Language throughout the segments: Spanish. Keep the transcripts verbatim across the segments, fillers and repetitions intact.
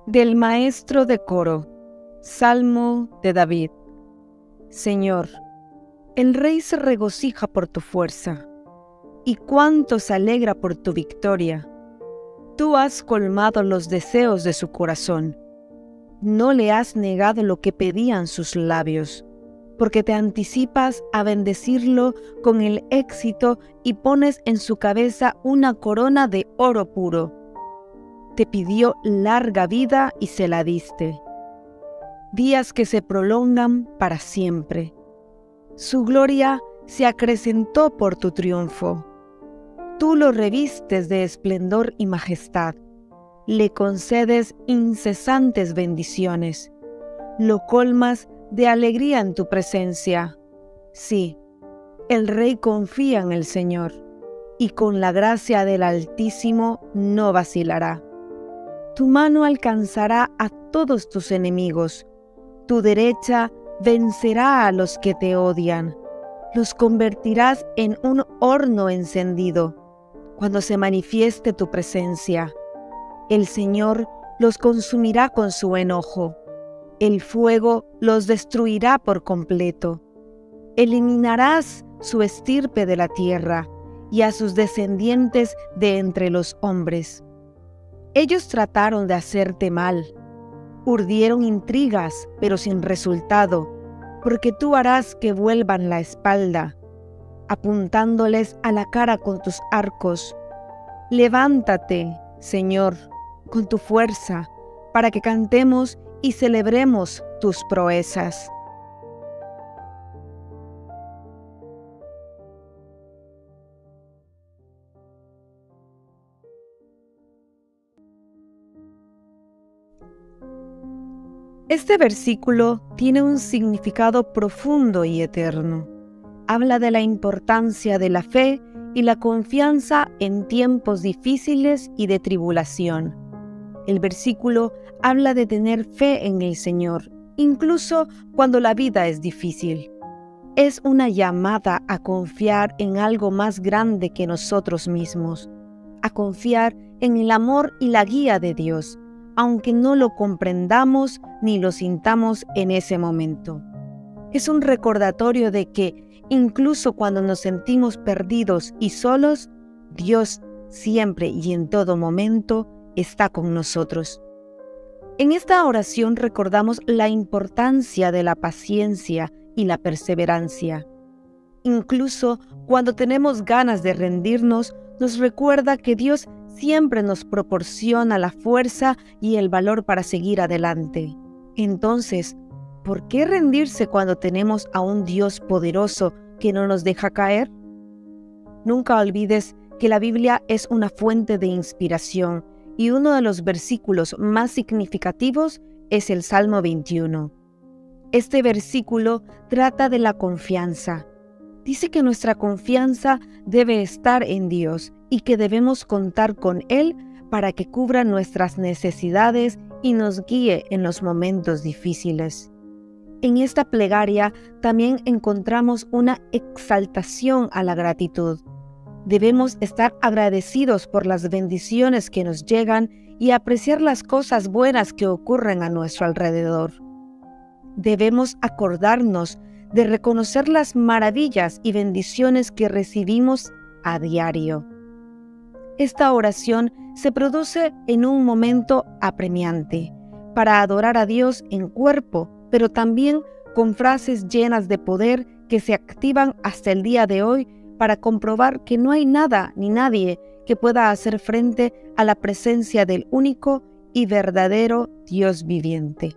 Del maestro de coro, Salmo de David. Señor, el rey se regocija por tu fuerza, y cuánto se alegra por tu victoria. Tú has colmado los deseos de su corazón. No le has negado lo que pedían sus labios, porque te anticipas a bendecirlo con el éxito y pones en su cabeza una corona de oro puro. Te pidió larga vida y se la diste, días que se prolongan para siempre. Su gloria se acrecentó por tu triunfo. Tú lo revistes de esplendor y majestad, le concedes incesantes bendiciones, lo colmas de alegría en tu presencia. Sí, el rey confía en el Señor, y con la gracia del Altísimo no vacilará. Tu mano alcanzará a todos tus enemigos, tu derecha vencerá a los que te odian, los convertirás en un horno encendido cuando se manifieste tu presencia. El Señor los consumirá con su enojo, el fuego los destruirá por completo. Eliminarás su estirpe de la tierra y a sus descendientes de entre los hombres. Ellos trataron de hacerte mal, urdieron intrigas, pero sin resultado, porque tú harás que vuelvan la espalda, apuntándoles a la cara con tus arcos. Levántate, Señor, con tu fuerza, para que cantemos y celebremos tus proezas. Este versículo tiene un significado profundo y eterno. Habla de la importancia de la fe y la confianza en tiempos difíciles y de tribulación. El versículo habla de tener fe en el Señor, incluso cuando la vida es difícil. Es una llamada a confiar en algo más grande que nosotros mismos, a confiar en el amor y la guía de Dios, aunque no lo comprendamos ni lo sintamos en ese momento. Es un recordatorio de que, incluso cuando nos sentimos perdidos y solos, Dios siempre y en todo momento está con nosotros. En esta oración recordamos la importancia de la paciencia y la perseverancia. Incluso cuando tenemos ganas de rendirnos, nos recuerda que Dios siempre nos proporciona la fuerza y el valor para seguir adelante. Entonces, ¿por qué rendirse cuando tenemos a un Dios poderoso que no nos deja caer? Nunca olvides que la Biblia es una fuente de inspiración y uno de los versículos más significativos es el Salmo veintiuno. Este versículo trata de la confianza. Dice que nuestra confianza debe estar en Dios y que debemos contar con Él para que cubra nuestras necesidades y nos guíe en los momentos difíciles. En esta plegaria también encontramos una exaltación a la gratitud. Debemos estar agradecidos por las bendiciones que nos llegan y apreciar las cosas buenas que ocurren a nuestro alrededor. Debemos acordarnos de reconocer las maravillas y bendiciones que recibimos a diario. Esta oración se produce en un momento apremiante, para adorar a Dios en cuerpo, pero también con frases llenas de poder que se activan hasta el día de hoy para comprobar que no hay nada ni nadie que pueda hacer frente a la presencia del único y verdadero Dios viviente.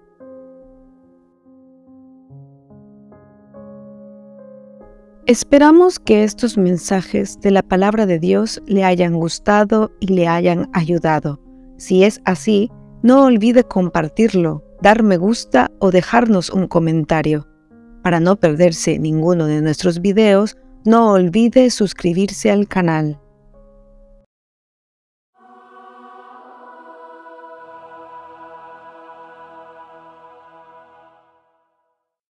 Esperamos que estos mensajes de la palabra de Dios le hayan gustado y le hayan ayudado. Si es así, no olvide compartirlo, dar me gusta o dejarnos un comentario. Para no perderse ninguno de nuestros videos, no olvide suscribirse al canal.